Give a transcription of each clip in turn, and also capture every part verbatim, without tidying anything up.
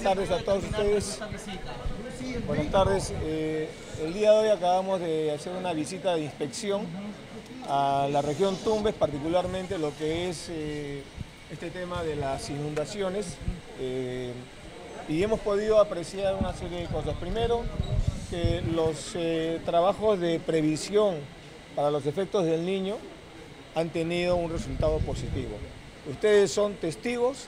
tardes a todos ustedes. Buenas tardes. Eh, el día de hoy acabamos de hacer una visita de inspección a la región Tumbes, particularmente lo que es eh, este tema de las inundaciones. Eh, y hemos podido apreciar una serie de cosas. Primero, que los eh, trabajos de previsión para los efectos del Niño han tenido un resultado positivo. Ustedes son testigos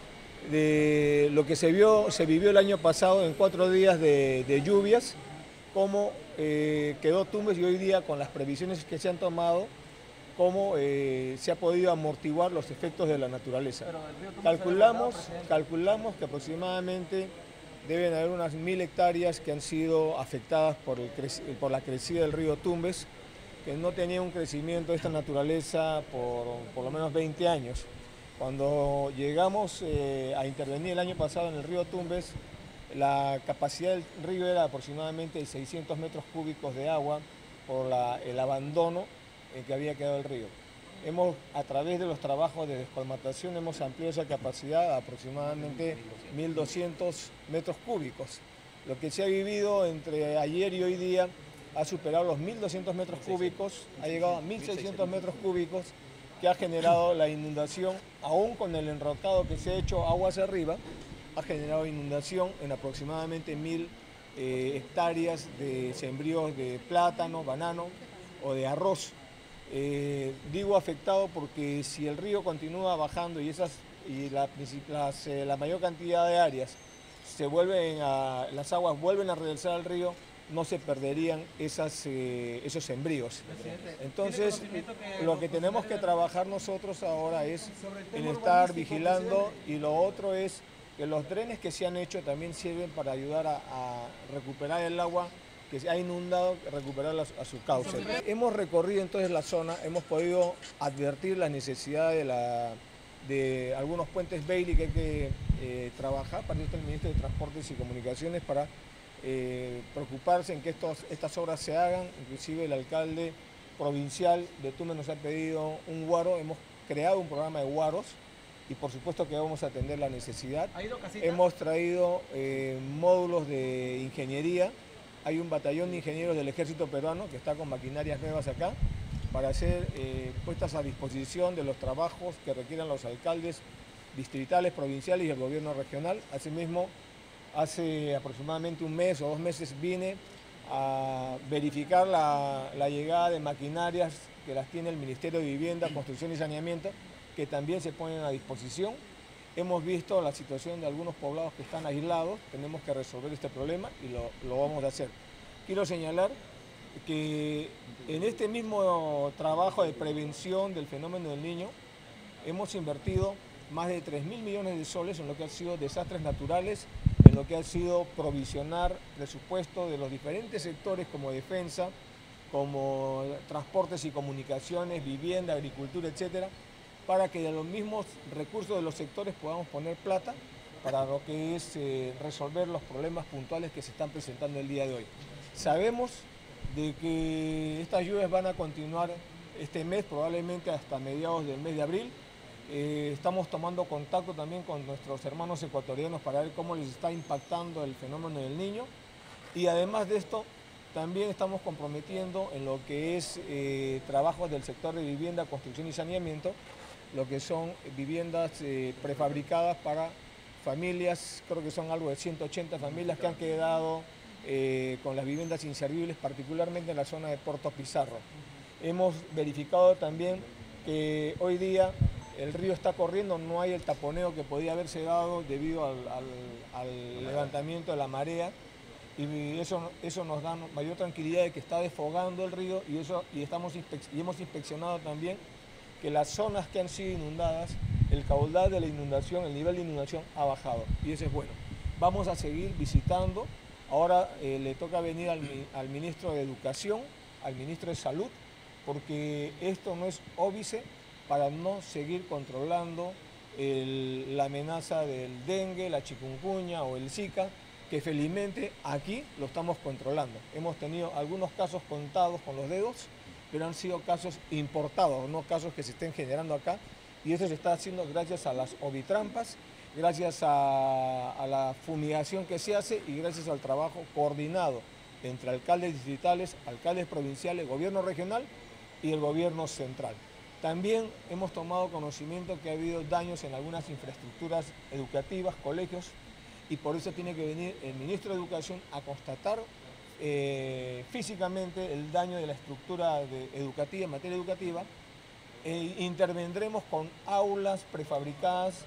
de lo que se, vio, se vivió el año pasado en cuatro días de, de lluvias, cómo eh, quedó Tumbes, y hoy día con las previsiones que se han tomado, cómo eh, se ha podido amortiguar los efectos de la naturaleza. Calculamos, calculamos que aproximadamente deben haber unas mil hectáreas que han sido afectadas por, el, por la crecida del río Tumbes, que no tenía un crecimiento de esta naturaleza por por lo menos veinte años. Cuando llegamos eh, a intervenir el año pasado en el río Tumbes, la capacidad del río era aproximadamente de seiscientos metros cúbicos de agua por la, el abandono en que había quedado el río. Hemos, a través de los trabajos de descolmatación, hemos ampliado esa capacidad a aproximadamente mil doscientos metros cúbicos. Lo que se ha vivido entre ayer y hoy día ha superado los mil doscientos metros cúbicos, ha llegado a mil seiscientos metros cúbicos, que ha generado la inundación, aún con el enrocado que se ha hecho aguas arriba, ha generado inundación en aproximadamente mil eh, hectáreas de sembríos de plátano, banano o de arroz. Eh, digo afectado porque si el río continúa bajando y, esas, y la, las, eh, la mayor cantidad de áreas se vuelven a, las aguas vuelven a regresar al río, no se perderían esas, eh, esos sembríos. Entonces, lo que tenemos que trabajar nosotros ahora es en estar vigilando, y lo otro es que los drenes que se han hecho también sirven para ayudar a, a recuperar el agua que se ha inundado, recuperarla a su cauce. Hemos recorrido entonces la zona, hemos podido advertir la necesidad de, la, de algunos puentes Bailey que hay que eh, trabajar. Para eso está el Ministro de Transportes y Comunicaciones para Eh, preocuparse en que estos, estas obras se hagan. Inclusive el alcalde provincial de Tumbes nos ha pedido un guaro, hemos creado un programa de guaros y por supuesto que vamos a atender la necesidad. Hemos traído eh, módulos de ingeniería, hay un batallón de ingenieros del ejército peruano que está con maquinarias nuevas acá para ser eh, puestas a disposición de los trabajos que requieran los alcaldes distritales, provinciales y el gobierno regional. Asimismo, hace aproximadamente un mes o dos meses vine a verificar la, la llegada de maquinarias que las tiene el Ministerio de Vivienda, Construcción y Saneamiento, que también se ponen a disposición. Hemos visto la situación de algunos poblados que están aislados, tenemos que resolver este problema y lo, lo vamos a hacer. Quiero señalar que en este mismo trabajo de prevención del fenómeno del Niño hemos invertido más de tres mil millones de soles en lo que han sido desastres naturales, en lo que ha sido provisionar presupuesto de los diferentes sectores como defensa, como transportes y comunicaciones, vivienda, agricultura, etcétera, para que de los mismos recursos de los sectores podamos poner plata para lo que es eh, resolver los problemas puntuales que se están presentando el día de hoy. Sabemos de que estas lluvias van a continuar este mes, probablemente hasta mediados del mes de abril. Eh, estamos tomando contacto también con nuestros hermanos ecuatorianos para ver cómo les está impactando el fenómeno del Niño, y además de esto también estamos comprometiendo en lo que es eh, trabajos del sector de vivienda, construcción y saneamiento, lo que son viviendas eh, prefabricadas para familias, creo que son algo de ciento ochenta familias que han quedado eh, con las viviendas inservibles, particularmente en la zona de Puerto Pizarro. Hemos verificado también que hoy día el río está corriendo, no hay el taponeo que podía haberse dado debido al, al, al levantamiento de la marea, y eso, eso nos da mayor tranquilidad de que está desfogando el río, y, eso, y, estamos y hemos inspeccionado también que las zonas que han sido inundadas, el caudal de la inundación, el nivel de inundación ha bajado, y eso es bueno. Vamos a seguir visitando, ahora eh, le toca venir al, al Ministro de Educación, al Ministro de Salud, porque esto no es óbice para no seguir controlando el, la amenaza del dengue, la chikungunya o el Zika, que felizmente aquí lo estamos controlando. Hemos tenido algunos casos contados con los dedos, pero han sido casos importados, no casos que se estén generando acá, y eso se está haciendo gracias a las ovitrampas gracias a, a la fumigación que se hace y gracias al trabajo coordinado entre alcaldes distritales, alcaldes provinciales, gobierno regional y el gobierno central. También hemos tomado conocimiento que ha habido daños en algunas infraestructuras educativas, colegios, y por eso tiene que venir el ministro de Educación a constatar eh, físicamente el daño de la estructura de educativa, en materia educativa, e intervendremos con aulas prefabricadas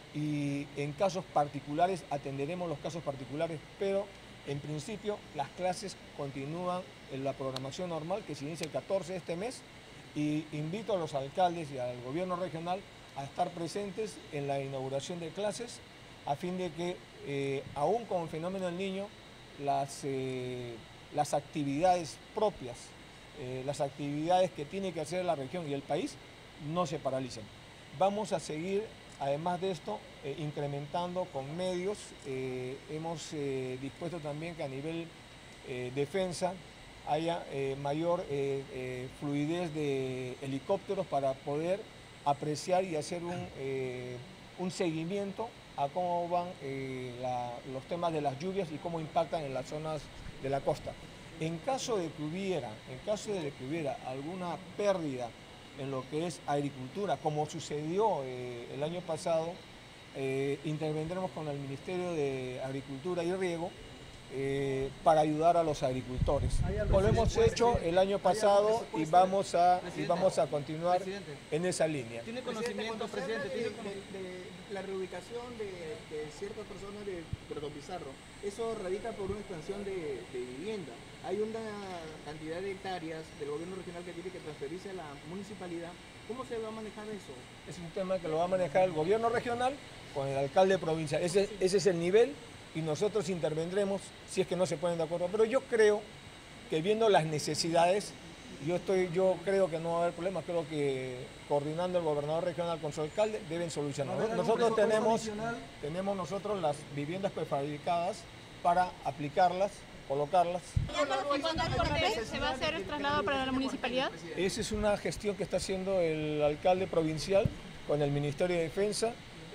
y en casos particulares atenderemos los casos particulares, pero en principio las clases continúan en la programación normal que se inicia el catorce de este mes, y invito a los alcaldes y al gobierno regional a estar presentes en la inauguración de clases a fin de que, eh, aún con el fenómeno del Niño, las, eh, las actividades propias, eh, las actividades que tiene que hacer la región y el país no se paralicen. Vamos a seguir, además de esto, eh, incrementando con medios. Eh, hemos eh, dispuesto también que a nivel eh, defensa haya eh, mayor eh, eh, fluidez de helicópteros para poder apreciar y hacer un, eh, un seguimiento a cómo van eh, la, los temas de las lluvias y cómo impactan en las zonas de la costa. En caso de que hubiera, en caso de que hubiera alguna pérdida en lo que es agricultura, como sucedió eh, el año pasado, eh, intervendremos con el Ministerio de Agricultura y Riego eh, para ayudar a los agricultores. Como lo hemos hecho el año pasado y vamos a, y vamos a continuar en esa línea. ¿Tiene conocimiento, presidente? ¿Tiene de, de la reubicación de, de ciertas personas de Puerto Pizarro? Eso radica por una expansión de, de vivienda. Hay una cantidad de hectáreas del gobierno regional que tiene que transferirse a la municipalidad. ¿Cómo se va a manejar eso? Es un tema que lo va a manejar el gobierno regional con el alcalde provincial. Ese, ese es el nivel y nosotros intervendremos si es que no se ponen de acuerdo. Pero yo creo que viendo las necesidades, yo, estoy, yo creo que no va a haber problemas. Creo que coordinando el gobernador regional con su alcalde deben solucionar. Nosotros tenemos, tenemos nosotros las viviendas prefabricadas para aplicarlas, colocarlas. ¿Y cuando el corte se va a hacer trasladado para la municipalidad? Esa es una gestión que está haciendo el alcalde provincial con el Ministerio de Defensa.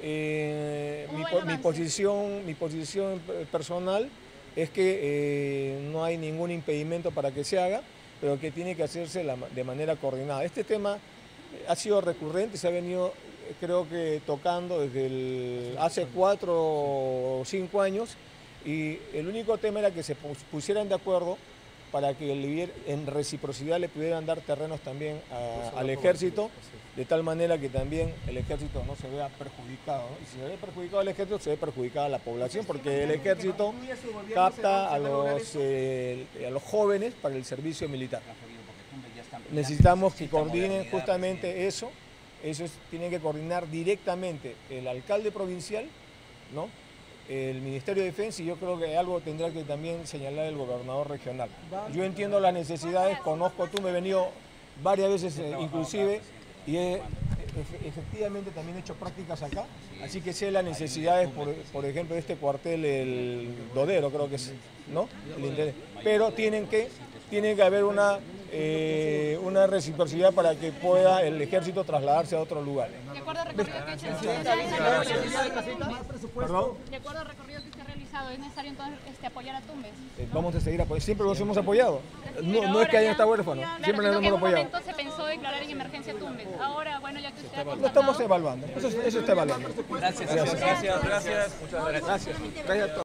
Eh, mi, mi, posición, mi posición personal es que eh, no hay ningún impedimento para que se haga, pero que tiene que hacerse la, de manera coordinada. Este tema ha sido recurrente, se ha venido, creo que, tocando desde el, hace cuatro o cinco años, y el único tema era que se pusieran de acuerdo para que en reciprocidad le pudieran dar terrenos también a, al ejército, de tal manera que también el ejército no se vea perjudicado, ¿no? Y si se ve perjudicado el ejército, se ve perjudicada la población, porque el ejército capta a los, eh, a los jóvenes para el servicio militar. Necesitamos que coordinen justamente eso, eso es, tiene que coordinar directamente el alcalde provincial, ¿no?, el Ministerio de Defensa, y yo creo que algo tendrá que también señalar el gobernador regional. Yo entiendo las necesidades, conozco, tú me he venido varias veces eh, inclusive, y he, efectivamente también he hecho prácticas acá, así que sé las necesidades, por, por ejemplo, de este cuartel, el Dodero, creo que es, ¿no? El interés. Pero tienen que, tiene que haber una, eh, una reciprocidad para que pueda el ejército trasladarse a otro lugar. De acuerdo al recorrido que De acuerdo al recorrido que usted ha realizado, ¿es necesario entonces este, apoyar a Tumbes? Eh, vamos a seguir apoyando, siempre los hemos apoyado. No, no es que hayan estado huérfanos, claro, siempre los hemos en un apoyado. momento se pensó declarar en emergencia Tumbes. Ahora, bueno, ya que usted ha Lo estamos evaluando, eso, eso está evaluando. Gracias, gracias, gracias, gracias. Muchas gracias. Gracias. Gracias a todos.